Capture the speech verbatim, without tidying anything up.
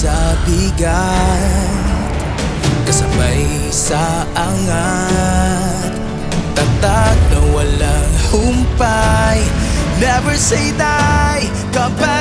sa bigat, kasabay sa angat, tatak na walang humpay. Never say die, come back.